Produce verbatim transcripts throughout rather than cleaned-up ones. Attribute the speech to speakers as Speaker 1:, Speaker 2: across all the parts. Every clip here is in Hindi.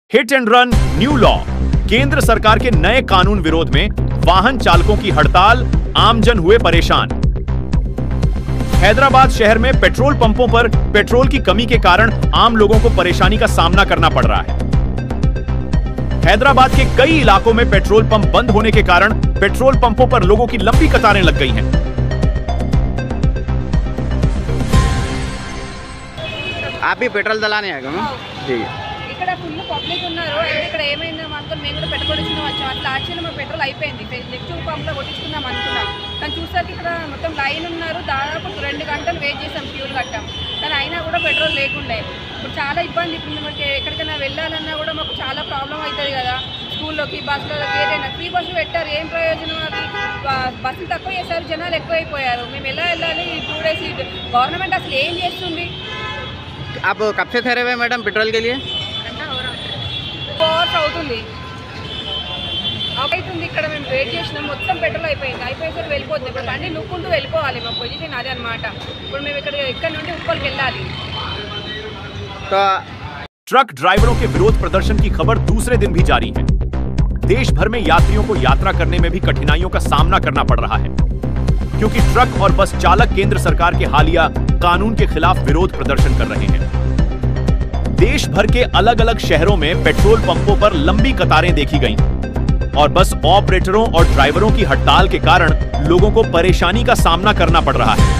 Speaker 1: Hit and run new law. केंद्र सरकार के नए कानून विरोध में वाहन चालकों की हड़ताल, आमजन हुए परेशान। हैदराबाद शहर में पेट्रोल पंपों पर पेट्रोल की कमी के कारण आम लोगों को परेशानी का सामना करना पड़ रहा है। हैदराबाद के कई इलाकों में पेट्रोल पंप बंद होने के कारण पेट्रोल पंपों पर लोगों की लंबी कतारें लग गई हैं।
Speaker 2: आप भी पेट्रोल डलाने आए क्या? जी।
Speaker 3: ఇక్కడ ఫుల్ పబ్లిక్ ఉన్నారు. అయితే ఇక్కడ ఏమైందో అనుకుని మేము కూడా పెట్రోల్ కొట్టించుకున్నాం వచ్చాం. అట్లా యాక్చువల్లీ మా పెట్రోల్ అయిపోయింది. నెక్స్ట్ పంప్లో కొట్టించుకుందాం అనుకున్నాం. కానీ చూసాక ఇక్కడ మొత్తం లైన్ ఉన్నారు. దాదాపు రెండు గంటలు వెయిట్ చేసాం, ఫ్యూల్ కట్టాం. కానీ అయినా కూడా పెట్రోల్ లేకుండే. ఇప్పుడు చాలా ఇబ్బంది. ఇప్పుడు మనకి ఎక్కడికైనా వెళ్ళాలన్నా కూడా మాకు చాలా ప్రాబ్లం అవుతుంది కదా. స్కూల్లోకి, బస్సులకి, ఏదైనా ఫ్రీ బస్సులు పెట్టారు. ఏం ప్రయోజనం? అది బస్సులు తక్కువ చేశారు, జనాలు ఎక్కువైపోయారు. మేము ఎలా వెళ్ళాలి? టూ డేస్ గవర్నమెంట్ అసలు ఏం చేస్తుంది?
Speaker 2: आप कब से ठहरे हुए मैडम पेट्रोल के लिए?
Speaker 3: ఫోర్స్ అవుతుంది అవుతుంది ఇక్కడ మేము వెయిట్ చేసినాం. మొత్తం పెట్రోల్ అయిపోయింది. అయిపోయేసరికి వెళ్ళిపోతుంది. ఇప్పుడు బండి నూక్కుంటూ వెళ్ళిపోవాలి. మా పొజిషన్ అదే అనమాట. ఇప్పుడు మేము ఇక్కడ ఇక్కడ నుండి ఉప్పల్కి వెళ్ళాలి.
Speaker 2: तो
Speaker 1: ट्रक ड्राइवरों के विरोध प्रदर्शन की खबर दूसरे दिन भी जारी है। देश भर में यात्रियों को यात्रा करने में भी कठिनाइयों का सामना करना पड़ रहा है, क्योंकि ट्रक और बस चालक केंद्र सरकार के हालिया कानून के खिलाफ विरोध प्रदर्शन कर रहे हैं। देश भर के अलग अलग शहरों में पेट्रोल पंपों पर लंबी कतारें देखी गईं और बस ऑपरेटरों और ड्राइवरों की हड़ताल के कारण लोगों को परेशानी का सामना करना पड़ रहा है।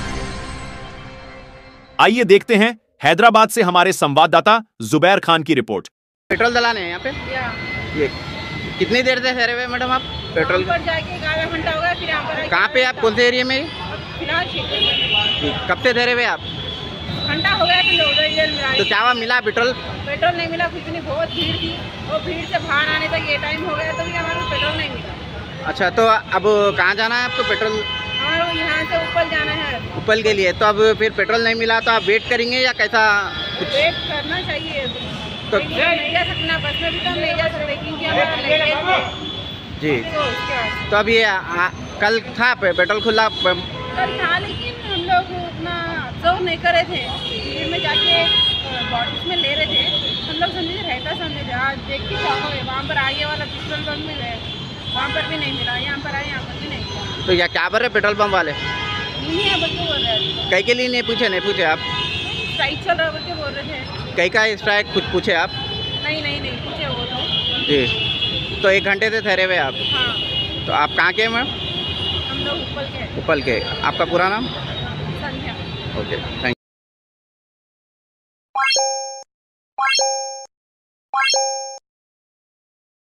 Speaker 1: आइए देखते हैं हैदराबाद से हमारे संवाददाता जुबैर खान की रिपोर्ट।
Speaker 2: पेट्रोल डलाने हैं यहाँ पे? ये कितनी देर से ठहरे हुए मैडम आप पेट्रोल
Speaker 3: पर जाके एक आधा घंटा हो गया। फिर यहाँ पर
Speaker 2: कहाँ पे आप कौन से एरिया में?
Speaker 3: फिलहाल
Speaker 2: कब से ठहरे हुए आप?
Speaker 3: घंटा हो गया कि उधर।
Speaker 2: तो क्या वहाँ मिला पेट्रोल?
Speaker 3: पेट्रोल नहीं मिला। कुछ नहीं, बहुत भीड़ थी। वो भीड़ से बाहर आने तक ये टाइम हो गया तो भी हमारे पेट्रोल नहीं मिला।
Speaker 2: अच्छा, तो अब कहाँ जाना है आपको पेट्रोल?
Speaker 3: हमारे यहाँ से ऊपर जाना है।
Speaker 2: ऊपर के लिए तो अब फिर पेट्रोल नहीं मिला तो आप वेट करेंगे या कैसा कुछ?
Speaker 3: वेट करना चाहिए।
Speaker 2: तो
Speaker 3: नहीं जा सकना, बस में भी तो हम नहीं जा सकते क्योंकि हमारा लगेज है।
Speaker 2: जी।
Speaker 3: तो उसके बाद
Speaker 2: तो अभी आ, कल था पे, पेट्रोल खुला प-
Speaker 3: कल था, लेकिन हम लोग उतना ऑब्जर्व नहीं करे थे। भीड़ में जाके बॉटल्स में ले रहे थे। हम लोग समझे रहता समझे थे। आज देख के क्या हो, वहाँ पर आगे वाला पेट्रोल पंप में गए, वहाँ पर भी नहीं मिला। यहाँ पर आए, यहाँ पर भी नहीं मिला।
Speaker 2: तो या क्या बोल रहे पेट्रोल पंप वाले?
Speaker 3: नहीं है बोल के बोल रहे हैं।
Speaker 2: कई के लिए नहीं पूछे? नहीं पूछे आप?
Speaker 3: स्ट्राइक चल रहा बोल के बोल रहे थे।
Speaker 2: कई का स्ट्राइक कुछ पूछे आप?
Speaker 3: नहीं नहीं नहीं पूछे वो तो।
Speaker 2: जी। तो एक घंटे से ठहरे हुए आप?
Speaker 3: हाँ,
Speaker 2: तो आप कहाँ के हैं मैम?
Speaker 3: हम लोग ऊपर के हैं।
Speaker 2: उपल के। आपका पूरा नाम?
Speaker 3: संध्या।
Speaker 2: Okay, thank you.